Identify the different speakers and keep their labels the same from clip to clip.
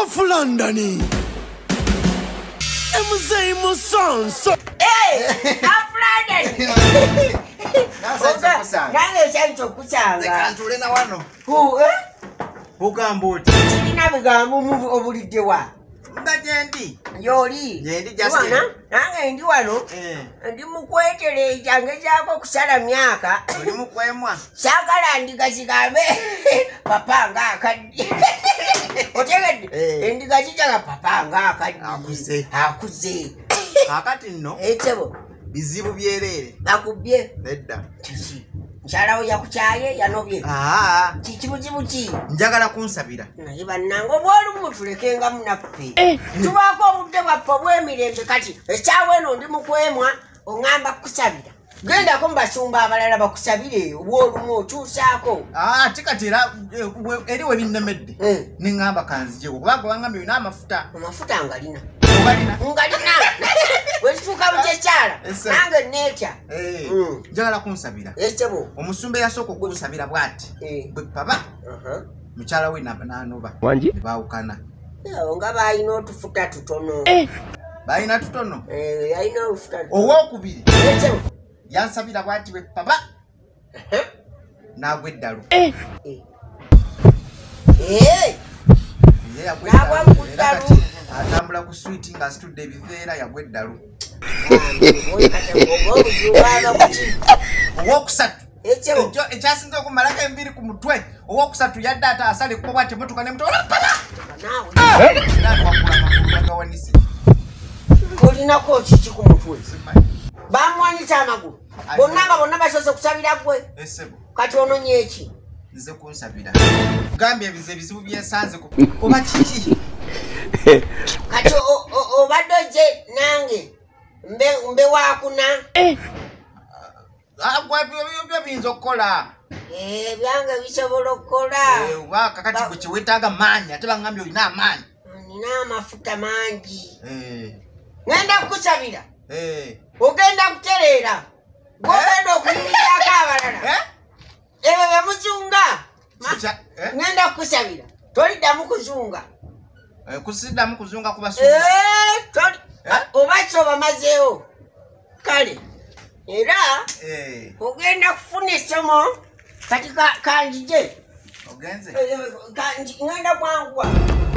Speaker 1: of London. Mzee Musonso.
Speaker 2: Hey, I'm London. Who, eh?
Speaker 3: Who can boot? Bajendi.
Speaker 2: Yoli.
Speaker 3: Yendi just.
Speaker 2: Nange ndi wano. Ndi mukwetere jange jako kusala myaka.
Speaker 3: Ndi mukwemwa.
Speaker 2: Shakala Endiga kigambe. Papa nga akaddi. Otegedde. Endiga kijaga papa nga akaddi. Akuze.
Speaker 3: Akati nno.
Speaker 2: Etebo.
Speaker 3: Bizibu byerere.
Speaker 2: Bakubye.
Speaker 3: Nedda.
Speaker 2: Kiki. Nchalawo yakuchaye yanobye. Kikibuzibu ki.
Speaker 3: Njagala kunsabira.
Speaker 2: Naye bannange obwolu mutulekenga munaffe. Tubaako obudde bwaffe obw'emirembe kati ekyawe eno ndi mukwemwa oŋŋamba kusabira. Gendako mubasumba abalala bakusabire obwolumu okyusaako.
Speaker 3: Kati era eri we binnemedde. Neŋŋamba kanzigyeko kubanga bangambye olina amafuta.
Speaker 2: Amafuta ngalina.
Speaker 3: Ogalina?
Speaker 2: Ngalina. Wekituuka mu kyekyala nange neetya.
Speaker 3: Njagala kunsabira.
Speaker 2: Ekitebo.
Speaker 3: Omusumba eyasooka okunsabira bw'ati. Bwe papa. Mukyala we n'anoba.
Speaker 1: Wangi?
Speaker 3: Ne baawukana.
Speaker 2: Nga baalina otufuta tutono.
Speaker 3: Baalina tutono?
Speaker 2: Yalina otufuta tutono.
Speaker 3: Owookubiri.
Speaker 2: Ekitebo.
Speaker 3: Yansabira bw'ati bwe papa. N'agwa eddalu.
Speaker 2: N'agwa mu ddalu.
Speaker 3: Atambula ku switi ng'asitudde ebiveera yagwa eddalu. Owookusatu. Ekyasinze okumalako embiri ku mutwe. Owookusatu yadde ate asala ekkubo bw'ati emmotoka n'emutola papa. Gawanise.
Speaker 2: Olinako kiki ku mutwe? Bamuwanisa amagulu. Bonna nga bonna basoose kusabira gwe. Kati ononye eki?
Speaker 3: Nze kunsabira. Gambye ebizibu byensanze oba kiki?
Speaker 2: Kati obadde ojje nange mbe wakuna.
Speaker 3: Byo biyinza okukola.
Speaker 2: Byange bisobola okukola.
Speaker 3: Oba kakati gwe kyeweetaaga maanyi ate bangambye olina amaanyi.
Speaker 2: Nina amafuta mangi. Ngenda kukusabira. Ogenda kutereera. Gwogenda okuyimirizako abalala. Ebyo bemuzunga. Ngenda kukusabira. Toliddamu kuzunga.
Speaker 3: Kusiddamu kuzunga kubasumba.
Speaker 2: Oba kyo bamazeewo. Kale. Era ogenda kufuna essomo kati kanjije.
Speaker 3: Ogenze?
Speaker 2: Ngenda kwanguwa.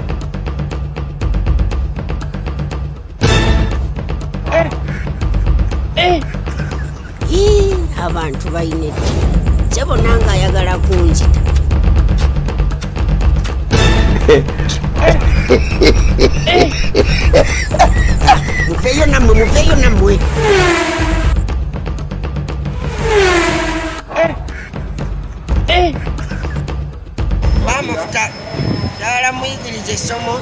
Speaker 2: Abantu balina eddiini. Kye bonna ng'ayagala kunzita. Mufeeyo nammwe. Amafuta ddala muyigiriza essomo.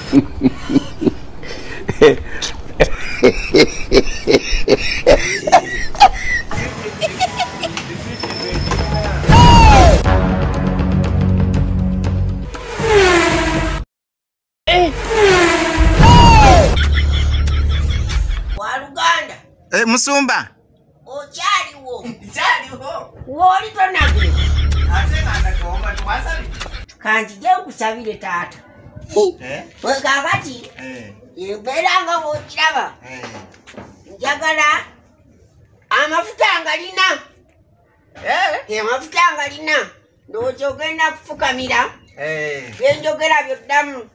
Speaker 2: Waluganda.
Speaker 3: Musumba.
Speaker 2: Okyaliwo.
Speaker 3: Kyaliwo.
Speaker 2: Wooli tonagwe.
Speaker 3: Ate nga ndagomba twasabi.
Speaker 2: Kanjije nkusabire taata. Kakati embeera nga bw'okiraba njagala amafuta ngalina. Amafuta ngalina ndowooza ogenda kufukamira byenjogera byoddamu.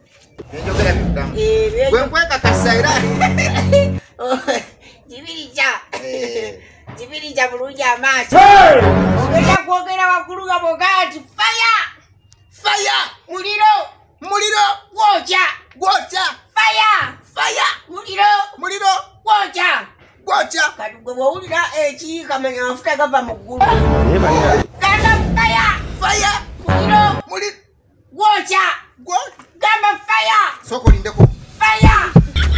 Speaker 3: Gwe nkwekakasa era.
Speaker 2: Zibiriza bulungi amaaso. Ogenda kwogera waggulu nga bwogala nti faya. Muliro. Gwokya. Faya. Muliro. Gwokya. Kati gwe bw'owulira ekiyiika manya amafuta gava mu ggulu. Gamba faya. Muliro. Gwokya. Gamba faya.
Speaker 3: Sooka olindeko.
Speaker 2: Faya.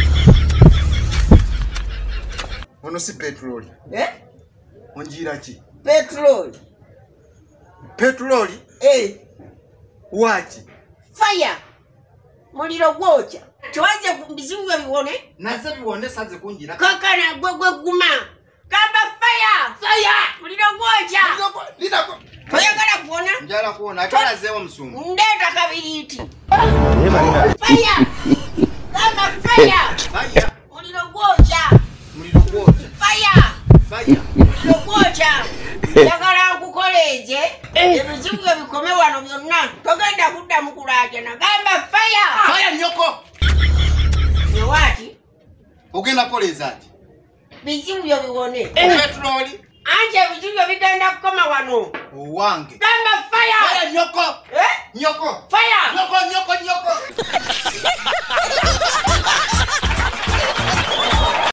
Speaker 3: Ono si petroli. Onjiira ki? Petroli? Waki?
Speaker 2: Faya. Muliro gwokya. Tuwaze ku bizibu bye biwone.
Speaker 3: Naze biwone saze kunjira.
Speaker 2: Kakana gwe guma. Gamba faya. Muliro gwokya. Oyagala kuona?
Speaker 3: Njala kuona atala zewa Musumba.
Speaker 2: Ndeta kabiriti. Fire. Kama fire.
Speaker 3: Fire.
Speaker 2: Muliro gwocha.
Speaker 3: Muliro gwocha.
Speaker 2: Fire.
Speaker 3: Fire.
Speaker 2: Muliro gwocha. Yagala nkukoleje. Ebizibu ebikome wano byonna. Togenda kudda mukulaje na gamba fire.
Speaker 3: Fire nyoko.
Speaker 2: Nyowati.
Speaker 3: Ogenda koleza ati.
Speaker 2: Bizibu byo biwone.
Speaker 3: Petroli.
Speaker 2: Anje bizibu bigenda kukoma wano.
Speaker 3: Owange.
Speaker 2: Gamba fire.
Speaker 3: Fire nyoko.
Speaker 2: Eh?
Speaker 3: Nyoko.
Speaker 2: Fire.
Speaker 3: Nyoko.